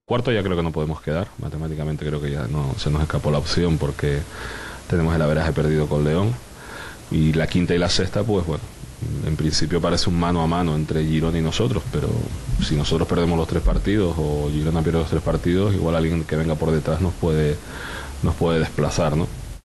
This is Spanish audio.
Cuarto ya creo que no podemos quedar, matemáticamente creo que ya no se nos escapó la opción porque tenemos el averaje perdido con León. Y la quinta y la sexta, pues bueno, en principio parece un mano a mano entre Girona y nosotros, pero si nosotros perdemos los tres partidos o Girona pierde los tres partidos, igual alguien que venga por detrás nos puede desplazar, ¿no?